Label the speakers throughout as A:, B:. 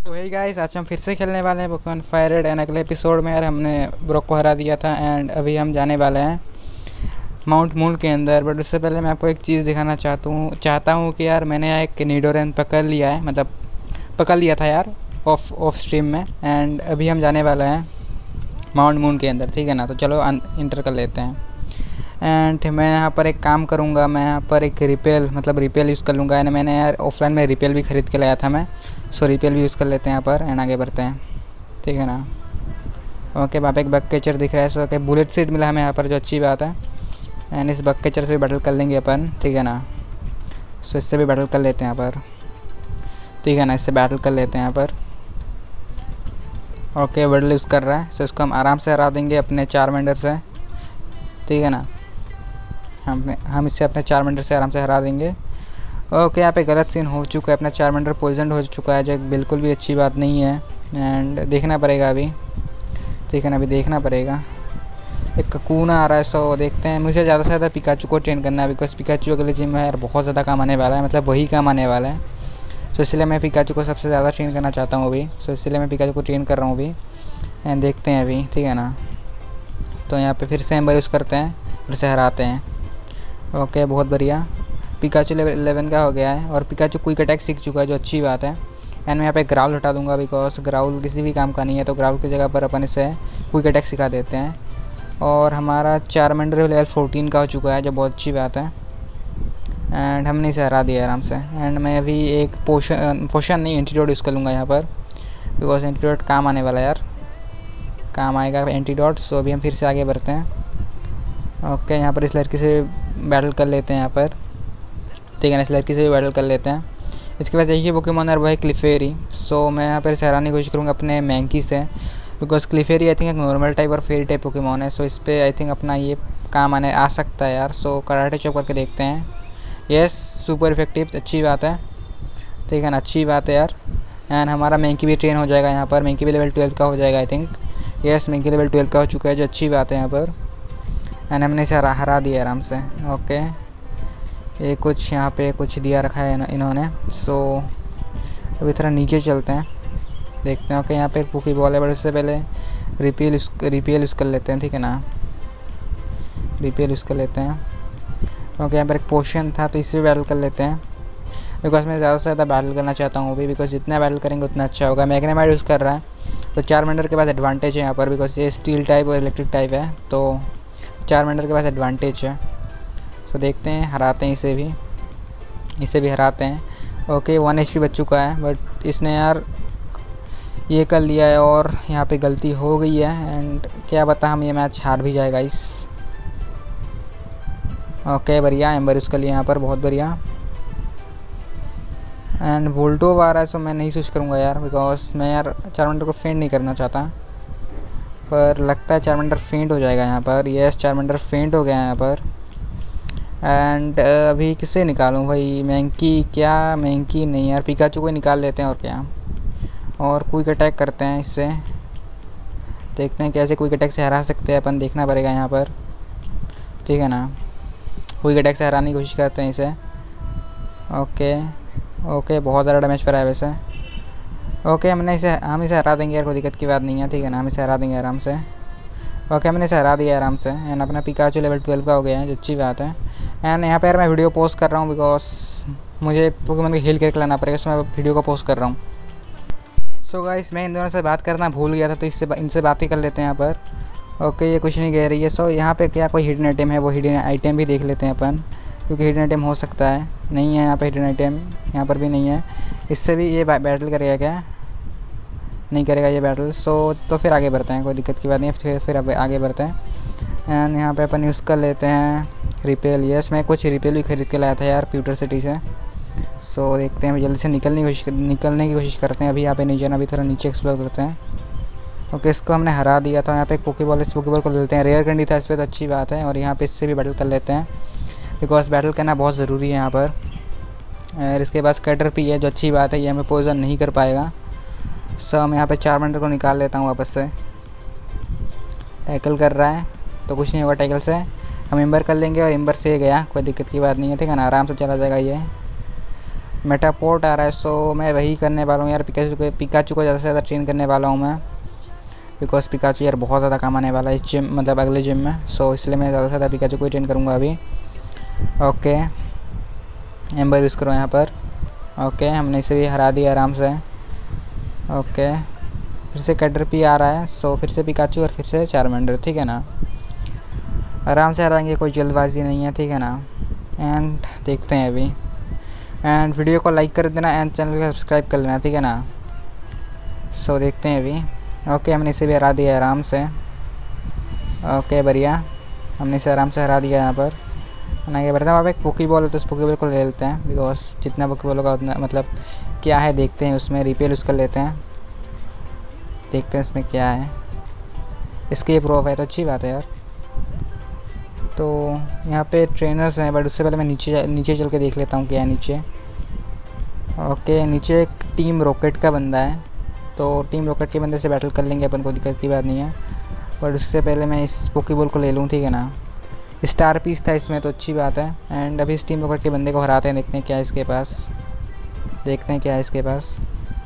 A: तो वही गाइस, आज हम फिर से खेलने वाले हैं पोकेमॉन फायर रेड। एंड अगले एपिसोड में यार हमने ब्रोक को हरा दिया था एंड अभी हम जाने वाले हैं माउंट मून के अंदर। बट उससे पहले मैं आपको एक चीज़ दिखाना चाहता हूँ कि यार मैंने यहाँ एक निडोरेन पकड़ लिया है, मतलब पकड़ लिया था यार ऑफ स्ट्रीम में। एंड अभी हम जाने वाले हैं माउंट मून के अंदर, ठीक है ना। तो चलो इंटर कर लेते हैं। एंड मैं यहाँ पर एक काम करूँगा, मैं यहाँ पर एक रिपेल यूज़ कर लूँगा। एंड मैंने यार ऑफलाइन में रिपेल भी ख़रीद के लाया था मैं, सो रिपेल भी यूज़ कर लेते हैं यहाँ पर। एंड आगे बढ़ते हैं, ठीक है ना। ओके, वहाँ पे एक बग कैचर दिख रहा है, सो ओके बुलेट सीड मिला हमें यहाँ पर, जो अच्छी बात है। एंड इस बग कैचर से भी बैटल कर लेंगे अपन, ठीक है ना। सो इससे भी बैटल कर लेते हैं यहाँ पर, ठीक है ना। इससे बैटल कर लेते हैं यहाँ पर। ओके, वर्डल यूज़ कर रहा है, सो इसको हम आराम से हरा देंगे अपने 4 मेंबर से, ठीक है ना। हम इससे अपने 4 मेंबर से आराम से हरा देंगे। ओके, यहाँ पे गलत सीन हो चुका है, अपना 4 मेंबर पॉइजन हो चुका है, जो बिल्कुल भी अच्छी बात नहीं है। एंड देखना पड़ेगा अभी, ठीक है ना, अभी देखना पड़ेगा। एक ककूना आ रहा है, सो देखते हैं। मुझे ज़्यादा से ज़्यादा पिकाचू को ट्रेन करना है, बिकॉज पिकाचू अगले जिम में यार बहुत ज़्यादा काम आने वाला है, मतलब वही काम आने वाला है। सो इसलिए मैं पिकाचू को सबसे ज़्यादा ट्रेन करना चाहता हूँ अभी। सो इसलिए मैं पिकाचू को ट्रेन कर रहा हूँ अभी। एंड देखते हैं अभी, ठीक है ना। तो यहाँ पे फिर से एम्बर यूज़ करते हैं, फिर से हराते हैं। ओके, बहुत बढ़िया। पिकाचू लेवल 11 का हो गया है और पिकाचू क्विक अटैक सीख चुका है, जो अच्छी बात है। एंड मैं यहाँ पे ग्राउल हटा दूंगा, बिकॉज ग्राउल किसी भी काम का नहीं है। तो ग्राउल की जगह पर अपन इसे क्विक अटैक सिखा देते हैं। और हमारा चारमेंडर लेवल 14 का हो चुका है, जो बहुत अच्छी बात है। एंड हमने इसे हरा दिया आराम से। एंड मैं अभी एक पोशन नहीं, एंटीडोट यूज़ कर लूँगा यहाँ पर, बिकॉज एंटीडोट काम आने वाला है यार, काम आएगा एंटीडोट। सो अभी हम फिर से आगे बढ़ते हैं। ओके, यहाँ पर इस लड़की से बैटल कर लेते हैं यहाँ पर, ठीक है ना। इस लड़की से भी बैटल कर लेते हैं। इसके बाद देखिए पोकेमॉन है वो है क्लिफेरी। सो मैं यहाँ पर हराने की कोशिश करूँगा अपने मैंकी से, बिकॉज क्लिफेरी आई थिंक एक नॉर्मल टाइप और फेरी टाइप पोकेमॉन है। सो इस पर आई थिंक अपना ये काम आ सकता है यार। सो कराटे चॉप करके देखते हैं। यस, सुपर इफेक्टिव, अच्छी बात है, ठीक है ना, अच्छी बात है यार। एंड हमारा मैंकी भी ट्रेन हो जाएगा यहाँ पर। मैंकी भी लेवल 12 का हो जाएगा I think. Yes, Mankey level 12 का हो चुका है, जो अच्छी बात है यहाँ पर। एंड हमने इसे हरा दिया आराम से। ओके, ये कुछ यहाँ पे कुछ दिया रखा है इन्होंने। सो अभी थोड़ा नीचे चलते हैं, देखते हैं। ओके, यहाँ पे एक पोकी बॉल है, बट उससे पहले रिपेल यूज़ कर लेते हैं, ठीक है ना। रिपेल यूज़ कर लेते हैं। ओके, यहाँ पर एक पोशन था, तो इससे भी बैटल कर लेते हैं, बिकॉज मैं ज़्यादा से ज़्यादा बैटल करना चाहता हूँ अभी। बिकॉज जितना बैटल करेंगे उतना अच्छा होगा। मैग्नेमाइट यूज़ कर रहा है, तो 4 मेंबर के पास एडवांटेज है यहाँ पर, बिकॉज ये स्टील टाइप और इलेक्ट्रिक टाइप है, तो 4 मेंबर के पास एडवांटेज है। तो देखते हैं, हराते हैं इसे भी हराते हैं। ओके, 1 HP बच चुका है, बट इसने यार ये कर लिया है और यहाँ पे गलती हो गई है। एंड क्या पता हम ये मैच हार भी जाएगा इस। ओके, बढ़िया, एम्बर यूज़ कर लिया यहाँ पर, बहुत बढ़िया। एंड वोल्टो आ रहा है, सो मैं नहीं स्विच करूँगा यार, बिकॉज मैं यार चारमेंडर को फेंट नहीं करना चाहता। पर लगता है चारमेंडर फेंट हो जाएगा यहाँ पर। यस, चारमेंडर फेंट हो गया यहाँ पर। एंड अभी किसे निकालूं भाई, मैंकी नहीं यार, पिकाचू को निकाल लेते हैं और क्या। और क्विक अटैक करते हैं इससे, देखते हैं कैसे क्विक अटैक से हरा सकते हैं अपन, देखना पड़ेगा यहाँ पर, ठीक है ना। क्विक अटैक से हराने की कोशिश करते हैं इसे। ओके, बहुत ज़्यादा डैमेज पर है वैसे। ओके, हम इसे हरा देंगे यार, कोई दिक्कत की बात नहीं है, ठीक है ना। हम इसे हरा देंगे आराम से। ओके, हमने इसे हरा दिया आराम से। एंड अपना पिकाचू लेवल 12 का हो गया है, जो अच्छी बात है। एंड यहाँ पर मैं वीडियो पोस्ट कर रहा हूँ, बिकॉज मुझे पोकेमॉन को हील करके लाना पड़ेगा, सो मैं वीडियो को पोस्ट कर रहा हूँ। सो गाइस, मैं इन दोनों से बात करना भूल गया था, तो इनसे बात ही कर लेते हैं यहाँ पर। ओके, ये कुछ नहीं कह रही है। सो यहाँ पे क्या कोई हिडन आइटम है, वो हिडन आइटम भी देख लेते हैं अपन, क्योंकि हिडन आइटम हो सकता है। नहीं है यहाँ पे हिडन आइटम, यहाँ पर भी नहीं है। इससे भी ये बैटल करेगा क्या? नहीं करेगा ये बैटल। सो तो फिर आगे बढ़ते हैं, कोई दिक्कत की बात नहीं है। फिर अब आगे बढ़ते हैं। एंड यहाँ पे अपन यूज़ कर लेते हैं रिपेल। यस, मैं कुछ रिपेल भी खरीद के लाया था यार प्यूटर सिटी से। सो देखते हैं, जल्दी से निकलने की कोशिश करते हैं। अभी यहाँ पे नहीं जाना, अभी थोड़ा नीचे एक्सप्लोर करते हैं। ओके, इसको हमने हरा दिया था। यहाँ पे इस पोकेबॉल को लेते हैं। रेयर कंडी था इस पर, तो अच्छी बात है। और यहाँ पे इससे भी बैटल कर लेते हैं, बिकॉज बैटल करना बहुत ज़रूरी है यहाँ पर। और इसके पास कैटरपी है, जो अच्छी बात है, ये हमें पोइजन नहीं कर पाएगा। सो हम यहाँ पे चारमेंडर को निकाल लेता हूँ वापस से। टैकल कर रहा है, तो कुछ नहीं होगा टैकल से। हम एम्बर कर लेंगे और एम्बर से गया, कोई दिक्कत की बात नहीं है, ठीक है ना, आराम से चला जाएगा ये। मेटापोर्ट आ रहा है, सो मैं वही करने वाला हूँ यार। पिकाचू को ज़्यादा से ज़्यादा ट्रेन करने वाला हूँ मैं, बिकॉज पिकाचू यार बहुत ज़्यादा काम आने वाला है इस जिम, मतलब अगले जिम में। सो इसलिए मैं ज़्यादा से ज़्यादा पिकाचू को ही ट्रेन करूँगा अभी। ओके, एम्बर यूज़ करो यहाँ पर। ओके, हमने इसे भी हरा दिया आराम से। ओके, फिर से कैटरपी आ रहा है, सो फिर से पिकाचू और फिर से चारमेंडर, ठीक है ना। आराम से हराएंगे, कोई जल्दबाजी नहीं है, ठीक है ना। एंड देखते हैं अभी। एंड वीडियो को लाइक कर देना एंड चैनल को सब्सक्राइब कर लेना, ठीक है ना। सो देखते हैं अभी। ओके, हमने इसे भी हरा दिया आराम से। ओके बढ़िया, हमने इसे आराम से हरा दिया यहाँ पर। आगे बढ़ते हैं। वहाँ पे एक पोकी बॉल है तो उस पोकी बॉल को ले लेते हैं, बिकॉज जितना पोकी बॉल होगा उतना, मतलब क्या है देखते हैं उसमें। रिपेल यूज़ कर लेते हैं, देखते हैं इसमें क्या है। एस्केप रोप है तो अच्छी बात है यार। तो यहाँ पे ट्रेनर्स हैं, बट उससे पहले मैं नीचे चल के देख लेता हूँ क्या है नीचे। ओके, नीचे एक टीम रॉकेट का बंदा है, तो टीम रॉकेट के बंदे से बैटल कर लेंगे अपन, कोई दिक्कत की बात नहीं है। बट उससे पहले मैं इस पोकेबॉल को ले लूँ, ठीक है ना। स्टार पीस था इसमें तो अच्छी बात है। एंड अभी इस टीम रॉकेट के बंदे को हराते हैं, देखते हैं क्या है इसके पास, देखते हैं क्या है इसके पास,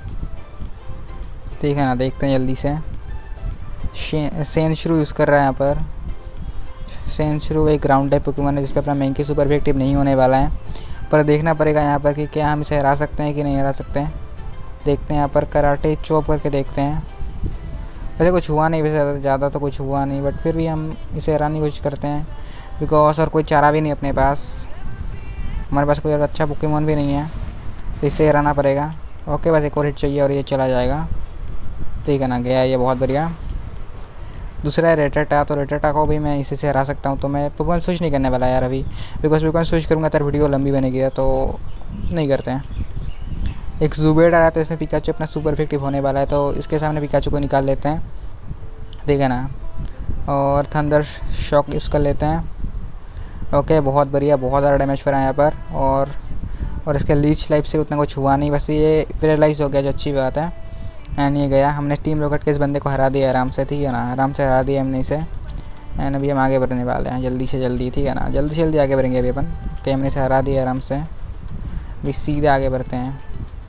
A: ठीक है ना। देखते हैं जल्दी से। सेंशरू यूज़ कर रहा है यहाँ पर। सेंशरू एक ग्राउंड टाइप पोकेमॉन है जिसपे अपना मैंकी सुपर इफेक्टिव नहीं होने वाला है, पर देखना पड़ेगा यहाँ पर कि क्या हम इसे हरा सकते हैं कि नहीं हरा सकते हैं। देखते हैं यहाँ पर कराटे चॉप करके देखते हैं। वैसे कुछ हुआ नहीं, वैसे ज़्यादा तो कुछ हुआ नहीं, बट फिर भी हम इसे हराने की कोशिश करते हैं, बिकॉज और कोई चारा भी नहीं अपने पास। हमारे पास कोई और अच्छा पोकेमॉन भी नहीं है, तो इसे हराना पड़ेगा। ओके, बस एक और हिट चाहिए और ये चला जाएगा, ठीक है ना। गया ये, बहुत बढ़िया। दूसरा है रेटाटा, तो रेटाटा को भी मैं इसी से हरा सकता हूँ। तो मैं पोकेमॉन स्विच नहीं करने वाला यार अभी, बिकॉज पोकेमॉन स्विच करूँगा तो वीडियो लंबी बनेगी, तो नहीं करते हैं। एक ज़ुबेड आ रहा है तो इसमें पिकाचू अपना सुपर इफेक्टिव होने वाला है, तो इसके सामने पिकाचू को निकाल लेते हैं, ठीक है ना। और थंडर शॉक यूज़ कर लेते हैं। ओके, बहुत बढ़िया, बहुत ज़्यादा डैमेज करा है यहाँ पर। और इसके लीच लाइफ से उतना कुछ हुआ नहीं, बस ये पैरालाइज हो गया, जो अच्छी बात है। एंड ये गया, हमने टीम रॉकेट के इस बंदे को हरा दिया आराम से, ठीक है ना। आराम से हरा दिया हमने इसे। एंड अभी हम आगे बढ़ने वाले हैं जल्दी से जल्दी, ठीक है ना। जल्दी से जल्दी आगे बढ़ेंगे अभी अपन। ओके, हमने इसे हरा दिया आराम से, अभी सीधे आगे बढ़ते हैं।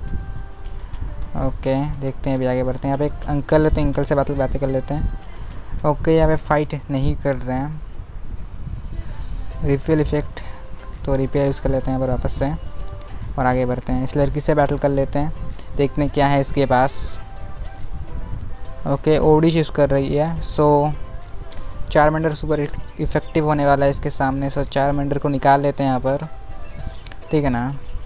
A: ओके, देखते हैं अभी आगे बढ़ते हैं। यहाँ पे एक अंकल है तो अंकल से बातें कर लेते हैं। ओके, यहाँ पे फाइट नहीं कर रहे हैं। रिफिल इफेक्ट, तो रिपेयर यूज़ कर लेते हैं यहाँ पर वापस से और आगे बढ़ते हैं। इस लड़की से बैटल कर लेते हैं, देखते हैं क्या है इसके पास। ओके, ओडिश यूज़ कर रही है, सो चारमेंडर सुपर इफेक्टिव होने वाला है इसके सामने। सो चारमेंडर को निकाल लेते हैं यहाँ पर, ठीक है ना।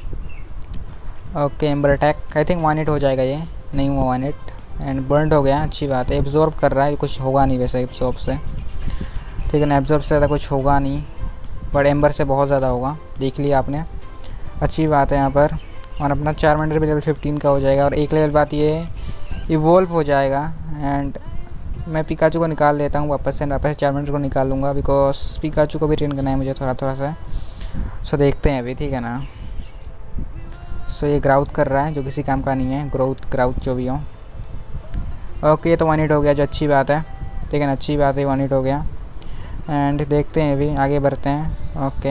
A: Okay, ember attack, I think 1 hit हो जाएगा, ये नहीं हुआ 1 हिट। एंड बर्नड हो गया, अच्छी बात है। एब्जॉर्ब कर रहा है, कुछ होगा नहीं वैसे एब्जॉर्ब से, ठीक है ना। एब्जॉर्ब से ज़्यादा कुछ होगा नहीं, बट एम्बर से बहुत ज़्यादा होगा, देख लिया आपने, अच्छी बात है यहाँ पर। और अपना चारमेंडर भी लेवल 15 का हो जाएगा, और एक लेवल बाद ये इवोल्व हो जाएगा। एंड मैं पिकाचू को निकाल लेता हूँ वापस से चारमेंडर को निकाल लूँगा, बिकॉज पिकाचू को भी ट्रेन करना है मुझे थोड़ा थोड़ा सा। सो देखते हैं अभी, ठीक है ना। सो ये ग्राउथ कर रहा है, जो किसी काम का नहीं है, ग्राउथ जो भी हो। ओके, तो 1 हिट हो गया, जो अच्छी बात है, ठीक है ना। अच्छी बात है, 1 हिट हो गया। एंड देखते हैं अभी आगे बढ़ते हैं। ओके,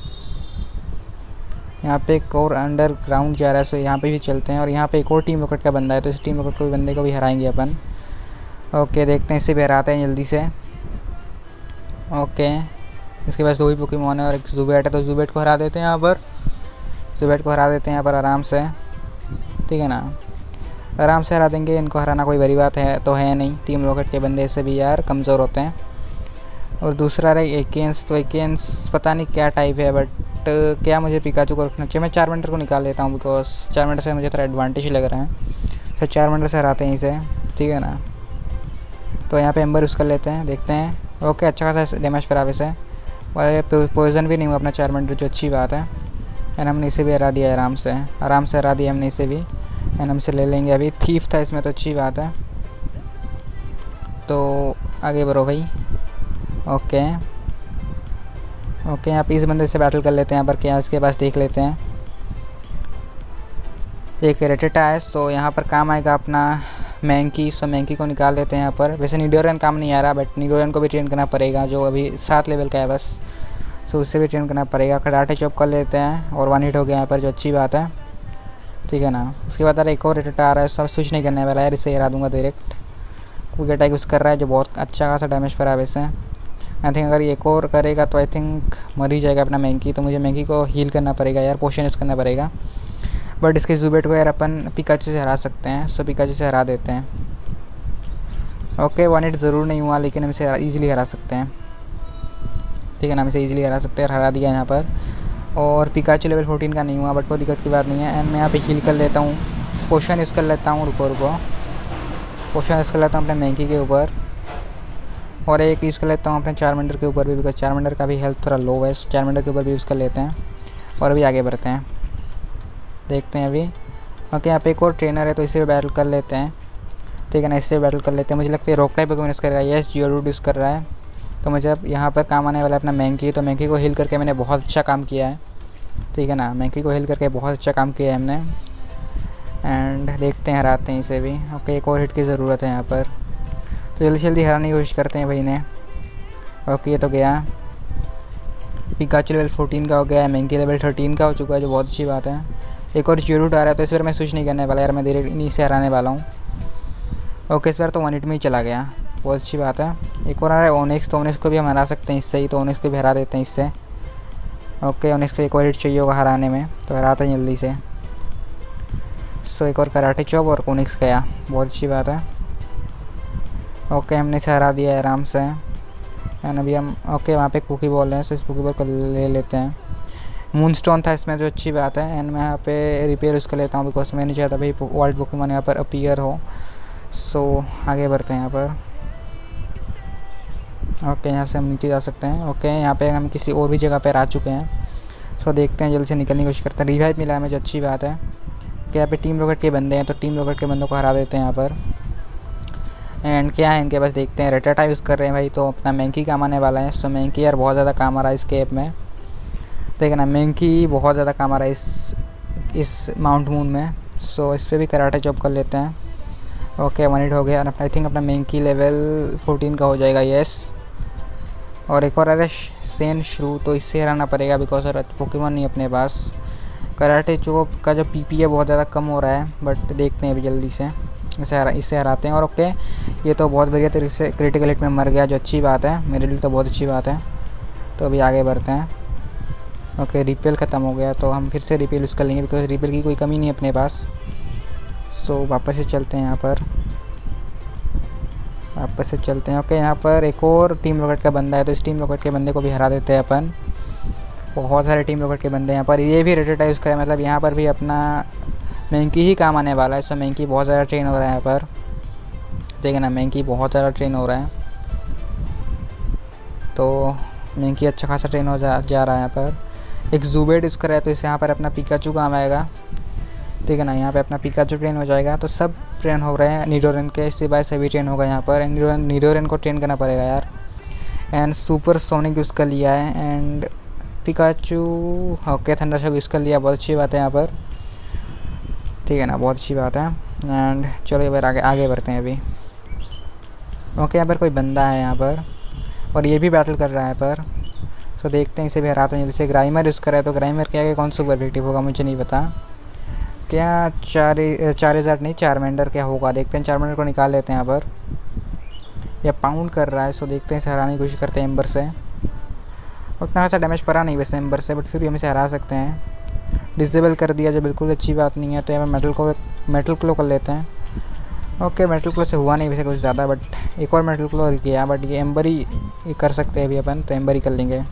A: यहाँ पे एक और अंडरग्राउंड जा रहा है, सो यहाँ पे भी चलते हैं। और यहाँ पे एक और टीम रॉकेट का बंदा है, तो इस टीम रॉकेट को बंदे को भी हराएंगे अपन। ओके, देखते हैं, इसे भी हराते हैं जल्दी से। ओके, इसके पास 2 ही पोकेमॉन है और एक ज़ुबेट है, तो ज़ुबेट को हरा देते हैं यहाँ पर। ज़ुबेट को हरा देते हैं यहाँ पर आराम से, ठीक है ना। आराम से हरा देंगे, इनको हराना कोई बड़ी बात है तो है नहीं। टीम रॉकेट के बंदे से भी यार कमज़ोर होते हैं। और दूसरा रहा एकेंस, तो एकेंस पता नहीं क्या टाइप है, बट क्या मुझे पिकाचू को रखना चाहिए। मैं चारमेंडर को निकाल लेता हूँ, बिकॉज चारमेंडर से मुझे थोड़ा एडवांटेज लग रहा है, तो चारमेंडर से हराते हैं इसे, ठीक है ना। तो यहाँ पे एम्बर यूज़ कर लेते हैं, देखते हैं। ओके, अच्छा खासा डैमेज करा वैसे, और पॉइजन भी नहीं हुआ अपना चारमेंडर, जो अच्छी बात है। एंड हमने इसे भी हरा दिया आराम से हरा दिया हमने इसे भी। एंड हम इसे ले लेंगे अभी। थीफ था इसमें, तो अच्छी बात है। तो आगे बढ़ो भाई। ओके, यहाँ पे इस बंदे से बैटल कर लेते हैं, यहाँ पर क्या इसके पास देख लेते हैं। एक रेटेटा है, सो यहाँ पर काम आएगा अपना मैंकी। सो मैंकी को निकाल लेते हैं यहाँ पर। वैसे निडोरियन काम नहीं आ रहा, बट निडोरियन को भी ट्रेन करना पड़ेगा, जो अभी 7 लेवल का है बस। सो उससे भी ट्रेन करना पड़ेगा। कराटे चॉप कर लेते हैं और 1 हिट हो गया यहाँ पर, जो अच्छी बात है। ठीक है ना। उसके बाद यार एक और रेटेटा आ रहा है, सब स्विच नहीं करने वाला यार, इसे हरा दूंगा डायरेक्ट। क्विक अटैक यूज़ कर रहा है जो बहुत अच्छा खासा डैमेज पर है वैसे। आई थिंक अगर ये एक और करेगा तो आई थिंक मर ही जाएगा अपना मैंकी, तो मुझे मैंकी को हील करना पड़ेगा यार, पोशन यूज़ करना पड़ेगा। बट इसके जुबेट को यार अपन पिकाचू से हरा सकते हैं, सो पिकाचू से हरा देते हैं। ओके 1 हिट ज़रूर नहीं हुआ लेकिन हम इसे ईजिली हरा सकते हैं। ठीक है ना, हम इसे ईजिली हरा सकते हैं, हरा दिया यहाँ पर। और पिकाचू लेवल 14 का नहीं हुआ, बट कोई दिक्कत की बात नहीं है। एंड मैं यहाँ पे हील कर लेता हूँ, पोशन यूज़ कर लेता हूँ। रुको पोशन यूज़ कर लेता हूँ अपने मैंकी के ऊपर, और एक यूज़ कर लेता हूँ अपने चारमेंडर के ऊपर भी, बिकॉज चारमेंडर का भी हेल्थ थोड़ा लो है। चारमेंडर के ऊपर भी यूज़ कर लेते हैं और अभी आगे बढ़ते हैं, देखते हैं अभी। ओके यहाँ पे एक और ट्रेनर है तो इसे भी बैटल कर लेते हैं। ठीक है ना, इससे बैटल कर लेते हैं। मुझे लगता है रॉक टाइप को यूज़ कर रहा है, यस जियोडूड यूज़ कर रहा है। तो मुझे अब यहाँ पर काम आने वाला है अपना मैंकी, तो मैंकी को हील करके मैंने बहुत अच्छा काम किया है। ठीक है ना, मैंकी को हील करके बहुत अच्छा काम किया है हमने। एंड देखते हैं हराते हैं इसे भी। ओके एक और हिट की ज़रूरत है यहाँ पर, तो जल्दी जल्दी हराने की कोशिश करते हैं भाई ने। ओके ये तो गया, पिकाचू लेवल 14 का हो गया है, मैंकी लेवल 13 का हो चुका है जो बहुत अच्छी बात है। एक और जियोडूड आ रहा है तो इस बार मैं स्विच नहीं करने वाला यार, मैं धीरे इन्हीं से हराने वाला हूँ। ओके इस बार तो 1 हिट में ही चला गया, बहुत अच्छी बात है। एक और आ रहा है ओनिक्स, तो ओनिक्स को भी हम हरा सकते हैं इससे ही, तो ओनिक्स को भी हरा देते हैं इससे। ओके ओनिक्स को एक और हिट चाहिए होगा हराने में, तो हराते हैं जल्दी से। सो एक और कराटे चॉप और ओनिक्स गया, बहुत अच्छी बात है। ओके हमने इसे हरा दिया है आराम से। एंड अभी हम ओके वहाँ पे कुकी बॉल है, सो इस कुकी बॉल को ले लेते हैं। मूनस्टोन था इसमें जो अच्छी बात है। एंड मैं यहाँ पे रिपेयर उसको लेता हूँ, बिकॉज मैं नहीं चाहता भाई वाइल्ड पोकेमॉन यहाँ पर अपीयर हो। सो आगे बढ़ते हैं यहाँ पर। ओके यहाँ से हम नीचे जा सकते हैं। ओके यहाँ पे हम किसी और भी जगह पर आ चुके हैं, सो देखते हैं जल्दी से निकलने की कोशिश करते हैं। रिवाइव मिला है मुझे, अच्छी बात है कि यहाँ पे टीम रॉकेट के बंदे हैं, तो टीम रॉकेट के बंदों को हरा देते हैं यहाँ पर। एंड क्या है इनके पास, देखते हैं। रेटाटा यूज़ कर रहे हैं भाई, तो अपना मैंकी काम आने वाला है। सो मैंकी यार बहुत ज़्यादा काम आ रहा है इस कैप में, ठीक है ना। मैंकी बहुत ज़्यादा काम आ रहा है इस माउंट मून में। सो इस पर भी कराटे चॉप कर लेते हैं। ओके 1 हिट हो गया, आई थिंक अपना मैंकी लेवल 14 का हो जाएगा, यस। और एक और आ रहा है सेन श्रू, तो इससे हराना पड़ेगा बिकॉज और पोकेमॉन नहीं अपने पास। कराटे चॉप का जो पीपी है बहुत ज़्यादा कम हो रहा है, बट देखते हैं अभी जल्दी से इसे हराते हैं। और ओके ये तो बहुत बढ़िया तरीके से क्रिटिकल हिट में मर गया, जो अच्छी बात है, मेरे लिए तो बहुत अच्छी बात है। तो अभी आगे बढ़ते हैं। ओके रिपेल ख़त्म हो गया, तो हम फिर से रिपेल यूज़ कर लेंगे, बिकॉज रिपेल की कोई कमी नहीं है अपने पास। सो वापस से चलते हैं यहाँ पर, वापस से चलते हैं। ओके यहाँ पर एक और टीम रॉकेट का बंदा है, तो इस टीम रॉकेट के बंदे को भी हरा देते हैं अपन। बहुत सारे टीम रॉकेट के बंदे यहाँ पर, ये भी रेटेटा यूज़ करें, मतलब यहाँ पर भी अपना मैंकी ही काम आने वाला है। सो मैंकी बहुत ज़्यादा ट्रेन हो रहा है यहाँ पर, ठीक है ना। मैंकी बहुत ज़्यादा ट्रेन हो रहा है, तो मैंकी अच्छा खासा ट्रेन हो जा रहा है यहाँ पर। एक जूबेट यूज़ कर रहा है, तो इससे यहाँ पर अपना पिकाचू काम आएगा, ठीक है ना। यहाँ पे अपना पिकाचू ट्रेन हो जाएगा, तो सब ट्रेन हो रहे हैं निडोरेन के, इससे बाय सभी ट्रेन होगा यहाँ पर। निडोरेन को ट्रेन करना पड़ेगा यार। एंड सुपर सोनिक यूज़ कर लिया है, and Pikachu okay thunder shock use कर लिया, बहुत अच्छी बात है यहाँ पर, ठीक है ना, बहुत अच्छी बात है। एंड चलो एक बार आगे बढ़ते हैं अभी। ओके यहाँ पर कोई बंदा है यहाँ पर, और ये भी बैटल कर रहा है पर। तो देखते हैं इसे भी हराते हैं जैसे। ग्राइमर यूज़ कर रहा है, तो ग्राइमर के आगे कौन सुपर इफेक्टिव होगा मुझे नहीं पता। क्या 4000 नहीं, चारमेंडर क्या होगा, देखते हैं। चारमेंडर को निकाल लेते हैं यहाँ पर, या पाउंड कर रहा है। सो देखते हैं इसे हराने की कोशिश करते हैं एम्बर से। उतना खासा डैमेज पड़ा नहीं वैसे एम्बर से, बट फिर भी हम इसे हरा सकते हैं। डिसेबल कर दिया जो बिल्कुल अच्छी बात नहीं है, तो यहाँ मेटल क्लो कर लेते हैं। ओके मेटल क्लो से हुआ नहीं वैसे कुछ ज़्यादा, बट एक और मेटल क्लो किया, बट ये एम्बर ही कर सकते हैं अभी अपन, तो एम्बर ही कर लेंगे।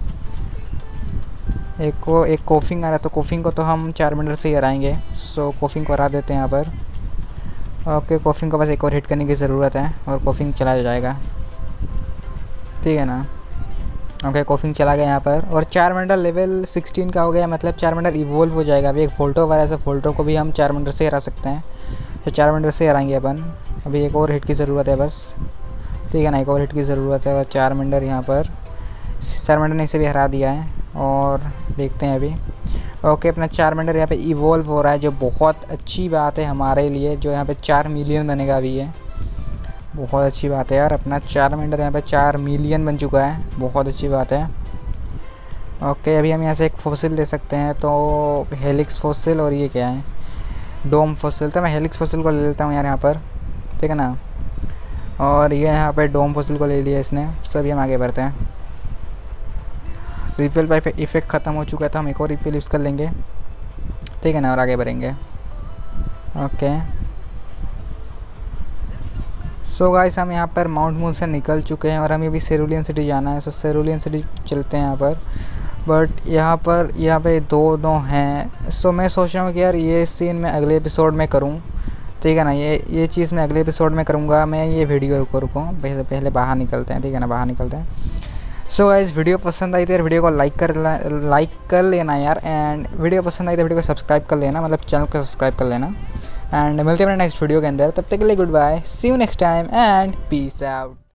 A: एक कोफिंग आ रहा है, तो कोफिंग को तो हम चारमेंडर से ही हराएंगे। सो कोफिंग को हरा देते हैं यहाँ पर। ओके कोफिंग को बस एक और हिट करने की ज़रूरत है, और कोफिंग चला जाएगा, ठीक है ना। ओके कोफिंग चला गया यहाँ पर, और चारमेंडर लेवल 16 का हो गया, मतलब चारमेंडर इवोल्व हो जाएगा। अभी एक फोल्टो वाला है, फोल्टो को भी हम चारमेंडर से हरा सकते हैं, तो चारमेंडर से हराएंगे अपन। अभी एक और हिट की ज़रूरत है बस, ठीक है ना, एक और हिट की ज़रूरत है। और चारमेंडर यहाँ पर, चारमेंडर ने इसे भी हरा दिया है, और देखते हैं अभी। ओके अपना चारमेंडर यहाँ पे इवोल्व हो रहा है, जो बहुत अच्छी बात है हमारे लिए, जो यहाँ पे 4 मिलियन बनेगा अभी, ये बहुत अच्छी बात है यार। अपना चारमेंडर यहाँ पे 4 मिलियन बन चुका है, बहुत अच्छी बात है। ओके अभी हम यहाँ से एक फॉसिल ले सकते हैं, तो हेलिक्स फॉसिल, और ये क्या है, डोम फॉसिल, तो मैं हेलिक्स फॉसिल को ले लेता हूँ यार यहाँ पर, ठीक है ना। और ये यहाँ पे डोम फॉसिल को ले लिया इसने। सभी हम आगे बढ़ते हैं। रिपेल पाइप इफेक्ट ख़त्म हो चुका है तो हम एक और रिपेल यूज़ कर लेंगे, ठीक है ना, और आगे बढ़ेंगे। ओके सो गाइस हम यहाँ पर माउंट मून से निकल चुके हैं और हमें अभी सेरुलियन सिटी जाना है। सो सेरुलियन सिटी चलते हैं यहाँ पर। बट यहाँ पे दो हैं। सो मैं सोच रहा हूँ कि यार ये सीन मैं अगले एपिसोड में करूँ, ठीक है ना। ये चीज़ मैं अगले एपिसोड में करूँगा। मैं ये वीडियो को रुकूँ, पहले बाहर निकलते हैं, ठीक है ना, बाहर निकलते हैं। सो गाइस वीडियो पसंद आई तो यार वीडियो को लाइक कर लेना यार। एंड वीडियो पसंद आई तो वीडियो को सब्सक्राइब कर लेना, मतलब चैनल को सब्सक्राइब कर लेना। एंड मिलते हैं अपने नेक्स्ट वीडियो के अंदर। तब तक के लिए goodbye, see you next time and peace out.